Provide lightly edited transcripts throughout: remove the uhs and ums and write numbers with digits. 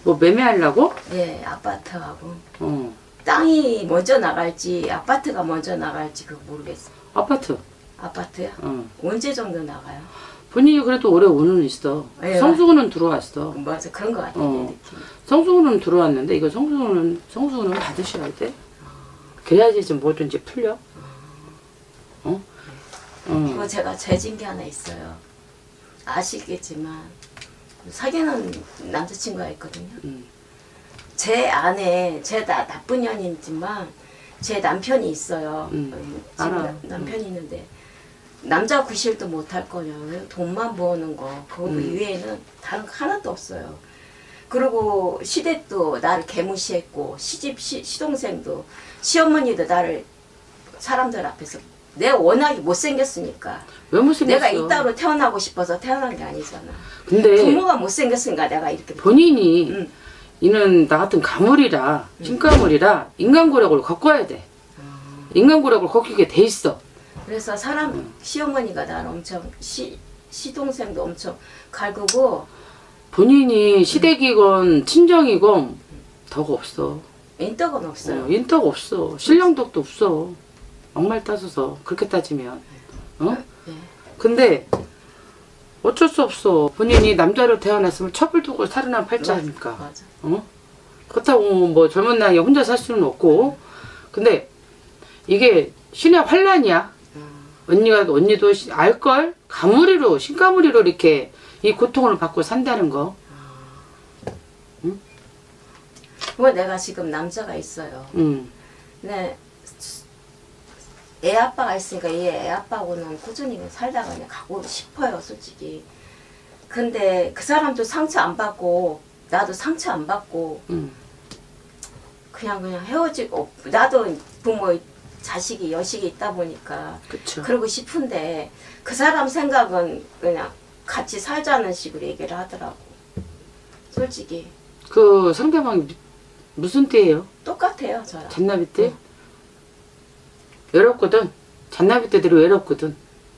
뭐 매매하려고? 네, 아파트하고. 어. 땅이 먼저 나갈지 아파트가 먼저 나갈지 그거 모르겠어. 아파트. 아파트야? 어. 언제 정도 나가요? 본인이 그래도 올해 오는 있어. 예, 성수구는 들어왔어. 맞아, 그런 거 같아. 어. 내 느낌. 성수구는 들어왔는데 이거 성수구는 받으셔야 돼. 그래야지 좀 뭐든지 풀려. 어? 그거 제가 죄진 게 하나 있어요. 아시겠지만 사귀는 남자친구가 있거든요. 제 안에 제가 나쁜 년이지만 제 남편이 있어요. 지금 알아. 남편이 있는데 남자 구실도 못할 거냐고요. 돈만 모으는 거 그거 이외에는 다른 거 하나도 없어요. 그리고 시댁도 나를 개무시했고 시동생도 시어머니도 나를 사람들 앞에서 내가 워낙에 못생겼으니까 왜 못생겼어? 내가 이따로 태어나고 싶어서 태어난 게 아니잖아. 근데 부모가 못생겼으니까 내가 이렇게 본인이 이는 나 같은 가물이라 신가물이라 인간고력을 걷어야 돼. 인간고력을 걷게 돼 있어. 그래서 시어머니가 나를 엄청 시동생도 엄청 갈구고 본인이 시댁이건 친정이건 덕 없어. 인덕은 없어요. 인덕 없어. 신랑덕도 없어. 막말 따져서 그렇게 따지면 어? 네. 근데 어쩔 수 없어. 본인이 남자로 태어났으면 첩을 두고 살아난 팔자니까. 맞아. 어? 그렇다고 뭐 젊은 나이에 혼자 살 수는 없고. 근데 이게 신의 환란이야. 언니도 알걸? 가무리로 신가무리로 이렇게 이 고통을 받고 산다는 거. 응? 그거 내가 지금 남자가 있어요. 네. 애 아빠가 있으니까 애 아빠하고는 꾸준히 살다가 그냥 가고 싶어요, 솔직히. 근데 그 사람도 상처 안 받고 나도 상처 안 받고 그냥 헤어지고 나도 부모 자식이 여식이 있다 보니까 그쵸. 그러고 싶은데 그 사람 생각은 그냥 같이 살자는 식으로 얘기를 하더라고. 솔직히. 그 상대방이 무슨 띠예요? 똑같아요, 저랑. 잔나비 띠? 외롭거든. 잔나비 띠들이 외롭거든.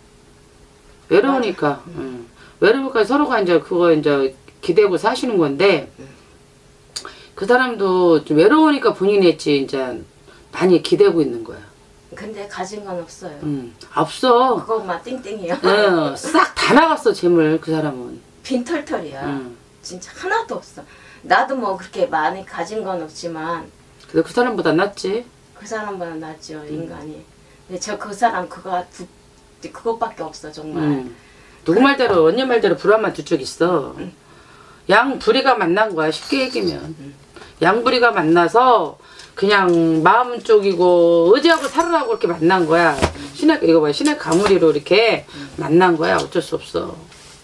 외로우니까. 외로우니까 서로가 이제 그거 이제 기대고 사시는 건데 그 사람도 좀 외로우니까 본인이 했지 이제 많이 기대고 있는 거야. 근데 가진 건 없어요. 없어. 그것만 띵띵이요. 싹 다 나갔어 재물 그 사람은. 빈털털이야. 진짜 하나도 없어. 나도 뭐 그렇게 많이 가진 건 없지만 근데 그 사람보다 낫지. 그 사람보다 낫죠 인간이. 근데 그 사람 그것밖에 없어 정말. 누구 말대로 언니 말대로 불화만 두 쪽 있어. 양부리가 만난 거야 쉽게 얘기면. 양부리가 만나서 그냥 마음 쪽이고 의지하고 살으라고 이렇게 만난 거야. 이거 뭐야 신의 가무리로 이렇게 만난 거야. 어쩔 수 없어.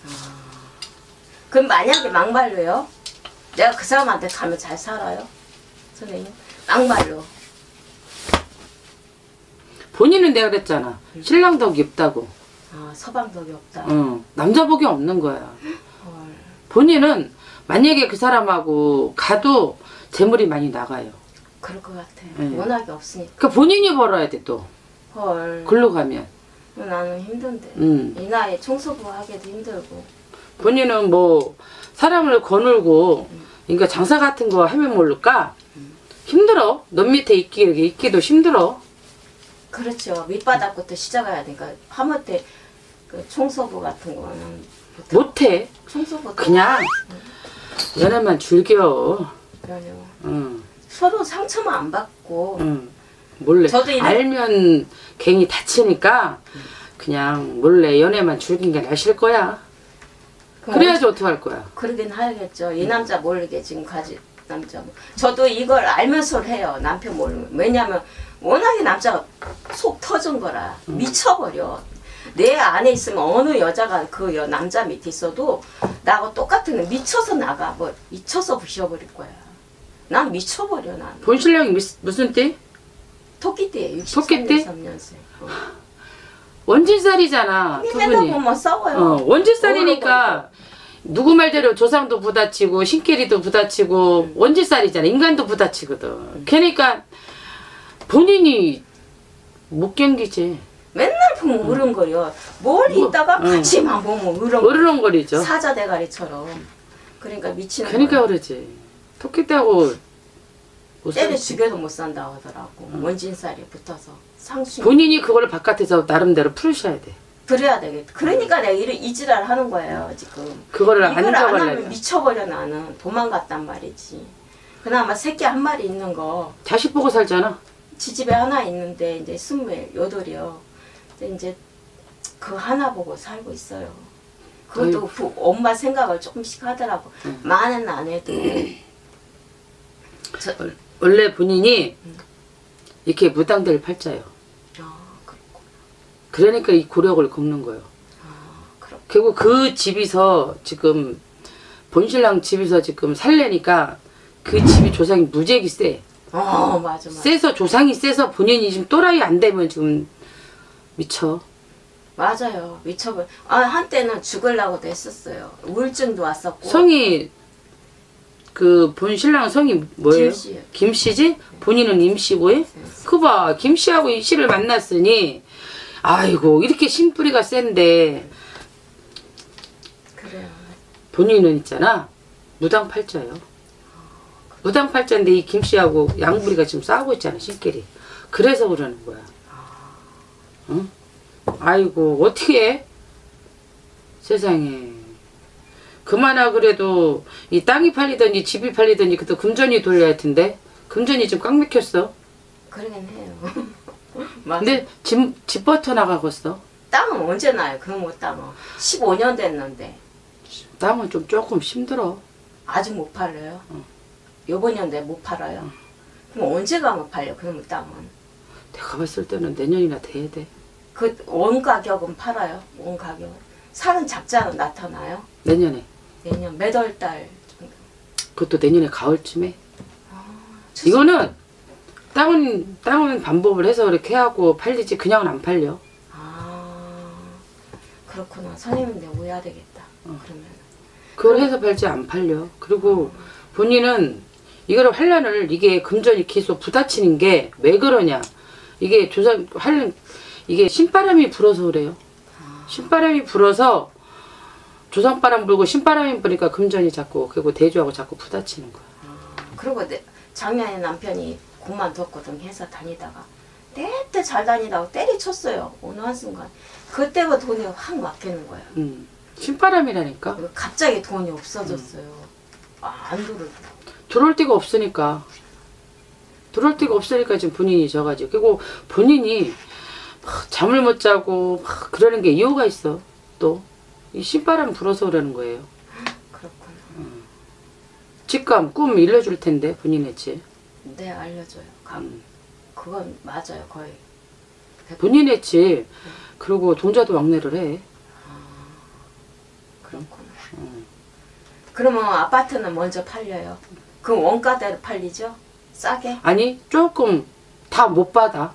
그럼 만약에 막말로요? 내가 그 사람한테 가면 잘 살아요? 선생님? 막말로. 본인은 내가 그랬잖아. 신랑 덕이 없다고. 아, 서방 덕이 없다. 남자 복이 없는 거야. 헐. 본인은 만약에 그 사람하고 가도 재물이 많이 나가요. 그럴 것 같아. 네. 워낙에 없으니까. 그러니까 본인이 벌어야 돼 또. 헐. 글로 가면. 나는 힘든데. 음. 이 나이에 청소부 하기도 힘들고. 본인은 뭐 사람을 거늘고 그러니까 장사 같은 거 하면 모를까 힘들어. 넌 밑에 있기도 힘들어. 그렇죠. 밑바닥부터 시작해야 되니까 하마터 그 청소부 같은 거는 못해. 청소부 그냥 연애만 즐겨. 그래요. 서로 상처만 안 받고. 몰래. 저도 알면 괜히 다치니까 그냥 몰래 연애만 즐긴 게 나실 거야. 그래야지 어떡할 거야. 그러긴 하겠죠. 이 남자 모르게 지금 남자. 저도 이걸 알면서 해요. 남편 모르면. 왜냐면 워낙에 남자가 속 터진 거라 미쳐버려. 내 안에 있으면 어느 여자가 그 남자 밑에 있어도 나하고 똑같은 미쳐서 나가. 뭐 미쳐서 부셔버릴 거야. 난 미쳐버려. 난. 본 신랑이 무슨 띠? 토끼띠예요. 토끼띠? 63년생. 원진살이잖아. 두 맨날 분이. 보면 싸워요. 원진살이니까 누구 말대로 조상도 부딪히고 신끼리도 부딪히고 원진살이잖아. 인간도 부딪히거든. 그러니까 본인이 못 견디지. 맨날 보면 으른거려. 멀리 있다가 같이만 보면 으른거려. 으르렁거리죠. 사자 대가리처럼. 그러니까 미치는 그러니까 거야. 그러지. 토끼떼하고 못 때려 살지. 죽여도 못 산다고 하더라고. 원진살이 붙어서 상수. 본인이 그걸 바깥에서 나름대로 풀으셔야 돼. 그래야 되겠다. 그러니까 내가 이 지랄 하는 거예요 지금. 그거를 안 이걸 안 하면 적으려면 미쳐버려. 나는 도망갔단 말이지. 그나마 새끼 한 마리 있는 거 자식 보고 살잖아. 지집에 하나 있는데 이제 28이요. 근데 이제 그 하나 보고 살고 있어요. 그것도 그 엄마 생각을 조금씩 하더라고. 많은 안 해도. 원래 본인이 이렇게 무당될 팔자예요. 그렇고. 그러니까 이 고력을 긁는 거예요. 그렇고. 결국 그 집에서 지금 본신랑 집에서 지금 살래니까 그 집이 조상이 무지하게 세. 맞아. 세서 조상이 세서 본인이 지금 또라이 안 되면 지금 미쳐. 맞아요. 미쳐버려. 한때는 죽으려고도 했었어요. 우울증도 왔었고. 성이 그 본신랑 성이 뭐예요? 김씨요. 김씨지? 본인은 임씨고요. 그봐 김씨하고 임씨를 만났으니 아이고 이렇게 신뿌리가 센데 그래요. 본인은 있잖아 무당팔자예요. 무당팔자인데 이 김씨하고 양부리가 지금 싸우고 있잖아 신끼리. 그래서 그러는 거야. 응? 아이고 어떻게 해? 세상에. 그만하 그래도 이 땅이 팔리든지 집이 팔리든지 그때 금전이 돌려야 할 텐데 금전이 지금 꽉 막혔어. 그러긴 해요. 맞아. 근데 집부터 나가겠어. 땅은 언제 나요? 그런 거 땅은 15년 됐는데 땅은 좀 조금 힘들어. 아직 못 팔려요. 요번 년도에 못 팔아요. 그럼 언제 가면 팔려? 그러면 땅은 내가 봤을 때는 내년이나 돼야 돼. 그 원 가격은 팔아요. 원 가격은 사는 작자는 나타나요. 내년에. 내년 몇 월 달 정도. 그것도 내년에 가을쯤에. 이거는 땅은 반복을 해서 이렇게 하고 팔리지 그냥은 안 팔려. 그렇구나. 선생님인데 오해야 되겠다. 그러면 그걸 해서 팔지 안 팔려. 그리고 본인은 이거를 환란을 이게 금전이 계속 부딪히는 게 왜 그러냐. 이게 이게 신바람이 불어서 그래요. 신바람이 불어서 조상바람 불고 신바람이 부니까 금전이 자꾸 그리고 대주하고 자꾸 부딪히는 거야. 그리고 작년에 남편이 그만뒀거든. 회사 다니다가 때때 잘 다니다가 때리쳤어요. 어느 한순간 그때가 돈이 확 막히는 거야. 신바람이라니까. 갑자기 돈이 없어졌어요. 안 들어오고. 들어올 데가 없으니까. 들어올 데가 없으니까 지금 본인이 져가지고. 그리고 본인이 막 잠을 못 자고 막 그러는 게 이유가 있어. 또 이 신바람 불어서 그러는 거예요. 그렇구나. 직감, 꿈 일러줄 텐데 본인의 집. 네, 알려줘요. 그건 맞아요. 거의. 본인의 집. 그리고 동자도 왕래를 해. 그렇구나. 그러면 아파트는 먼저 팔려요. 그럼 원가대로 팔리죠? 싸게? 아니 조금 다 못 받아.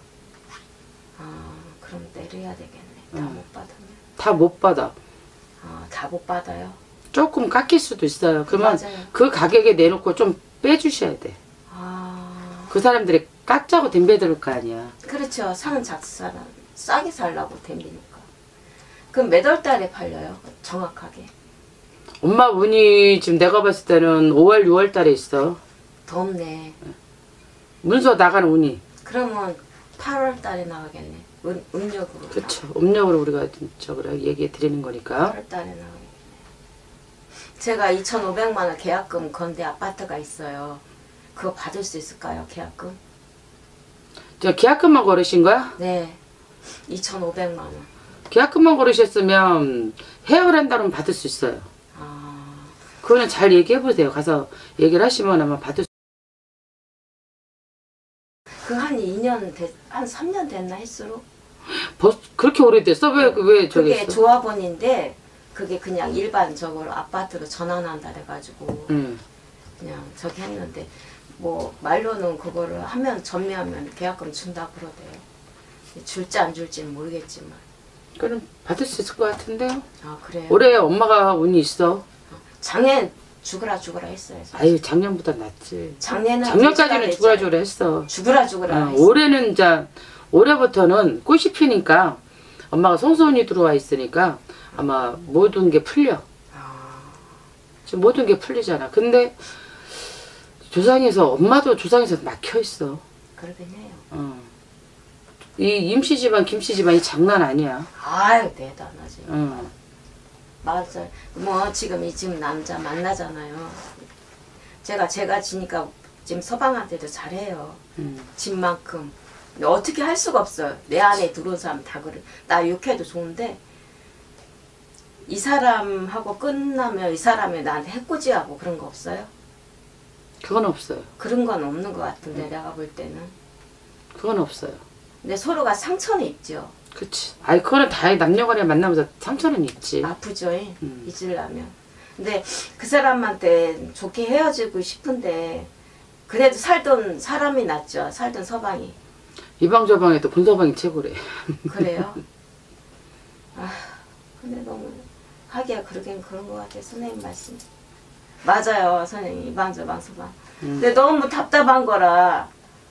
그럼 내려야 되겠네. 다 못 받으면. 다 못 받아. 다 못 받아요? 조금 깎일 수도 있어요. 그러면 맞아요. 그 가격에 내놓고 좀 빼주셔야 돼. 그 사람들이 깎자고 덤벼들 거 아니야. 그렇죠. 사는 작사는 싸게 살라고 덤비니까. 그럼 몇 월 달에 팔려요? 정확하게. 엄마 운이 지금 내가 봤을 때는 5월, 6월 달에 있어. 덥네. 문서 나가는 운이. 그러면 8월 달에 나가겠네. 음력으로. 그렇죠. 음력으로 우리가 저거를 얘기해 드리는 거니까. 8월 달에 나가겠네. 제가 2,500만 원 계약금 건데 아파트가 있어요. 그거 받을 수 있을까요? 계약금? 저 계약금만 걸으신 거야? 네. 2,500만 원. 계약금만 걸으셨으면 해약을 한다면 받을 수 있어요. 그거는 잘 얘기해 보세요. 가서 얘기를 하시면 아마 받을 수. 그 한 2년 한 3년 됐나 횟수로? 그렇게 오래됐어? 왜 저기 그게 있어? 조합원인데 그게 그냥 일반적으로 아파트로 전환한다 해가지고 그냥 저기 했는데 뭐 말로는 그거를 하면 전매하면 계약금 준다고 그러대요. 줄지 안 줄지는 모르겠지만. 그럼 받을 수 있을 것 같은데요? 그래요? 올해 엄마가 운이 있어. 작년 죽으라 했어요. 사실. 아유 작년보다 낫지. 죽으라 작년까지는 죽으라 했어. 죽으라 했어. 올해는 이제 올해부터는 꽃이 피니까 엄마가 성소운이 들어와 있으니까 아마 모든 게 풀려. 지금 모든 게 풀리잖아. 근데 조상에서 엄마도 조상에서 막혀 있어. 그러긴 해요. 이 임씨 집안 김씨 집안이 장난 아니야. 아유 대단하지. 응. 맞아. 뭐 지금 남자 만나잖아요. 제가 지니까 지금 서방한테도 잘해요. 집만큼. 근데 어떻게 할 수가 없어요. 내 안에 들어온 사람 다 그래. 나 욕해도 좋은데 이 사람하고 끝나면 이 사람이 나한테 해코지하고 그런 거 없어요? 그건 없어요. 그런 건 없는 것 같은데 내가 볼 때는. 그건 없어요. 근데 서로가 상처는 있죠. 그치. 아이 그거는 다 남녀간에 만나면서 상처는 있지. 아프죠. 잊으려면. 근데 그 사람한테 좋게 헤어지고 싶은데 그래도 살던 사람이 낫죠. 살던 서방이. 이방 저방에도 본서방이 최고래. 그래요? 아, 근데 너무 하기야 그러긴 그런 것 같아요. 선생님 말씀. 맞아요. 선생님. 이방 저방 서방. 근데 너무 답답한 거라.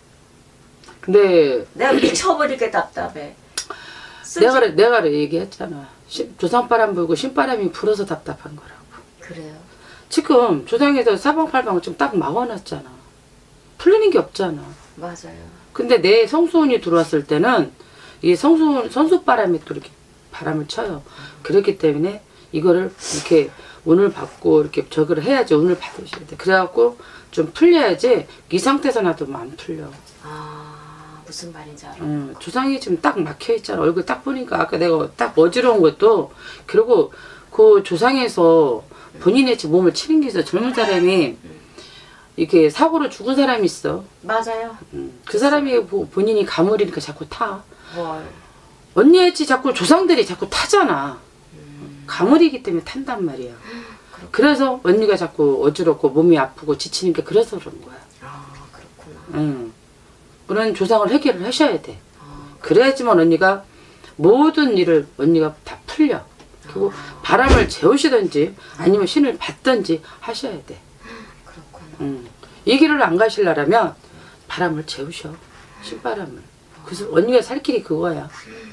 근데 내가 미쳐버리게 답답해. 내가 얘기했잖아. 조상바람 불고 신바람이 불어서 답답한 거라고. 그래요? 지금 조상에서 사방팔방을 좀 딱 막아놨잖아. 풀리는 게 없잖아. 맞아요. 근데 내 성수운이 들어왔을 때는 이 선수바람이 또 이렇게 바람을 쳐요. 그렇기 때문에 이거를 이렇게 운을 받고 이렇게 저거를 해야지 운을 받으셔야 돼. 그래갖고 좀 풀려야지 이 상태에서 놔두면 안 풀려. 아, 무슨 말인지 알아. 조상이 지금 딱 막혀 있잖아. 얼굴 딱 보니까 아까 내가 딱 어지러운 것도 그리고 그 조상에서 본인의 몸을 치는 게 있어. 젊은 사람이 이렇게 사고로 죽은 사람이 있어. 맞아요. 그 사람이 본인이 가물이니까 자꾸 타. 뭘. 언니였지 자꾸 조상들이 자꾸 타잖아. 가물이기 때문에 탄단 말이야. 그래서 언니가 자꾸 어지럽고 몸이 아프고 지치는 게 그래서 그런 거야. 아, 그렇구나. 그런 조상을 해결을 하셔야 돼. 그래야지만 언니가 모든 일을 언니가 다 풀려. 그리고 바람을 재우시든지 아니면 신을 받든지 하셔야 돼. 그렇구나. 이 길을 안 가시려면 바람을 재우셔. 신바람을. 그래서 언니가 살 길이 그거야.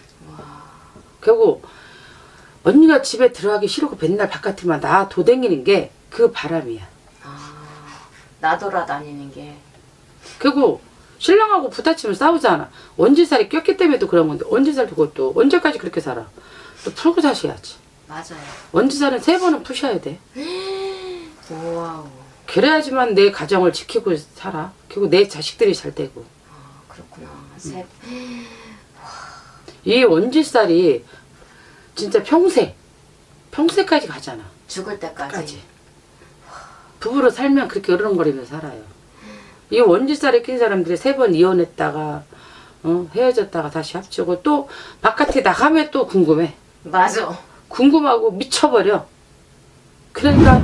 그리고 언니가 집에 들어가기 싫고 맨날 바깥에만 나 도댕기는 게 그 바람이야. 아, 나돌아다니는 게. 그리고 신랑하고 부딪히면 싸우잖아. 원지살이 꼈기 때문에 또 그런 건데 원지살 두고 또 언제까지 그렇게 살아? 또 풀고 사셔야지. 맞아요. 원지살은 3번은 푸셔야 돼. 와우. 그래야지만 내 가정을 지키고 살아. 그리고 내 자식들이 잘 되고. 아, 그렇구나. 이 원지살이 진짜 평생까지 가잖아. 죽을 때까지. 까지. 부부로 살면 그렇게 으르렁거리면서 살아요. 이 원지살에 낀 사람들이 3번 이혼했다가 헤어졌다가 다시 합치고 또 바깥에 나가면 또 궁금해. 맞아. 궁금하고 미쳐버려. 그러니까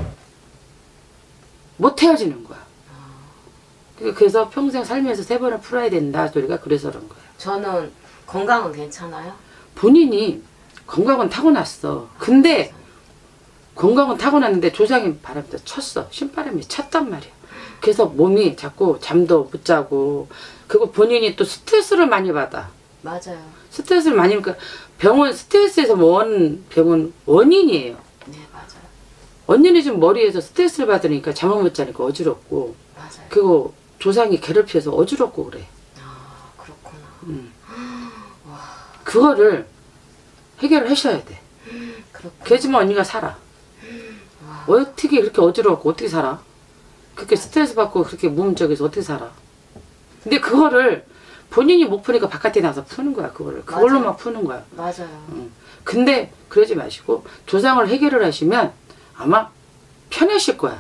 못 헤어지는 거야. 그래서 평생 살면서 3번을 풀어야 된다 소리가 그래서 그런 거야. 저는 건강은 괜찮아요? 본인이 건강은 타고났어. 근데 건강은 타고났는데 조상의 바람이 쳤어. 신바람이 쳤단 말이야. 그래서 몸이 자꾸 잠도 못 자고 그리고 본인이 또 스트레스를 많이 받아. 맞아요. 스트레스를 많이 받으니까 병원 스트레스에서 병은 원인이에요. 네, 맞아요. 언니는 지금 머리에서 스트레스를 받으니까 잠을 못 자니까 어지럽고 맞아요. 그리고 조상이 괴롭혀서 어지럽고 그래. 아, 그렇구나. 그거를 해결을 하셔야 돼. 그렇구나. 그래야지만 언니가 살아. 어떻게 그렇게 어지럽고 어떻게 살아? 그렇게 스트레스 받고 그렇게 무음적에서 어떻게 살아? 근데 그거를 본인이 못 푸니까 바깥에 나가서 푸는 거야. 그걸로만 푸는 거야. 맞아요. 근데 그러지 마시고 조상을 해결을 하시면 아마 편하실 거야.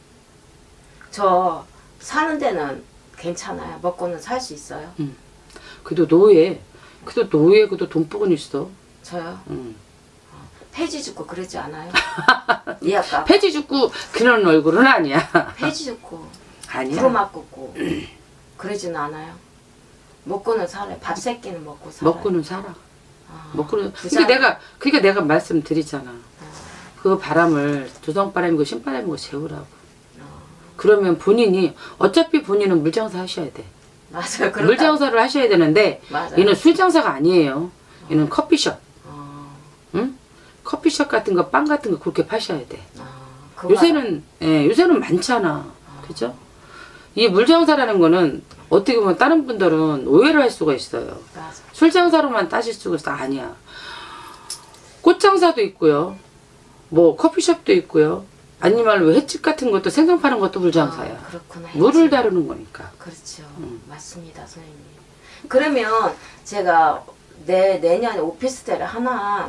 저 사는 데는 괜찮아요. 먹고는 살 수 있어요. 그래도 노예에도 돈복은 있어. 저요? 폐지 죽고 그러지 않아요? 이 아까 폐지 죽고 그런 얼굴은 아니야. 폐지 죽고 아니야. 부르막 굽고 그러지는 않아요. 먹고는 살아요. 밥 세 끼는 먹고 살아요. 먹고는 살아. 아, 먹고는. 부자- 그러니까 내가 말씀드리잖아. 그 바람을 조상바람이고 신바람이고 재우라고. 그러면 본인이 어차피 본인은 물장사 하셔야 돼. 맞아요. 그렇다. 물장사를 하셔야 되는데 맞아요. 얘는 술장사가 아니에요. 얘는 커피숍. 어, 응? 커피숍 같은 거, 빵 같은 거 그렇게 파셔야 돼. 그거 요새는 많잖아. 그죠? 이 물장사라는 거는 어떻게 보면 다른 분들은 오해를 할 수가 있어요. 맞아. 술장사로만 따질 수가 있어. 아니야. 꽃장사도 있고요. 뭐 커피숍도 있고요. 아니면 왜 횟집 같은 것도 생선 파는 것도 물장사야. 그렇구나. 물을 다루는 거니까. 그렇죠. 맞습니다, 선생님. 그러면 제가 내년에 오피스텔을 하나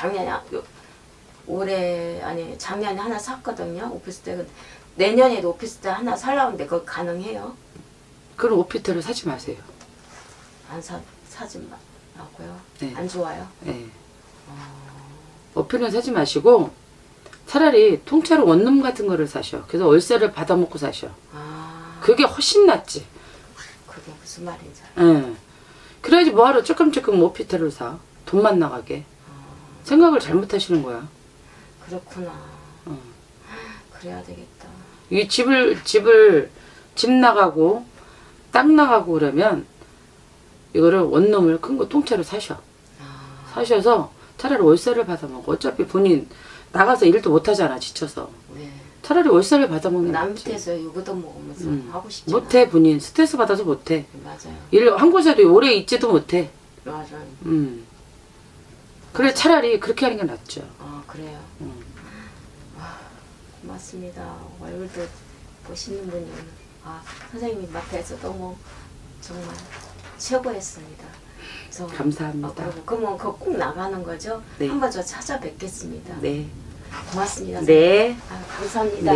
작년에 하나 샀거든요. 오피스텔. 내년에도 오피스텔 하나 살라는데 그거 가능해요? 그럼 오피스텔을 사지 마세요. 사지 말라고요? 네. 안 좋아요? 네. 오피스텔은 사지 마시고 차라리 통째로 원룸 같은 거를 사셔. 그래서 월세를 받아먹고 사셔. 그게 훨씬 낫지. 그게 무슨 말인지 응. 그래야지 뭐하러 조금 오피스텔을 사. 돈만 나가게. 생각을 잘못하시는 거야. 그렇구나. 그래야 되겠다. 이 집 나가고 땅 나가고 그러면 이거를 원룸을 큰 거 통째로 사셔. 사셔서 차라리 월세를 받아먹어. 어차피 본인 나가서 일도 못하잖아, 지쳐서. 네. 차라리 월세를 받아먹는 남 거지. 밑에서 요거도 먹으면서 하고 싶지 못해. 본인 스트레스 받아서 못해. 맞아요. 일 한 곳에도 오래 있지도 못해. 맞아요. 그래, 차라리 그렇게 하는 게 낫죠. 그래요. 고맙습니다. 얼굴도 멋있는 분이 선생님 앞에서 너무 정말 최고였습니다. 감사합니다. 그러면 그거 꼭 나가는 거죠? 네. 한번 저 찾아뵙겠습니다. 네. 고맙습니다. 네. 감사합니다.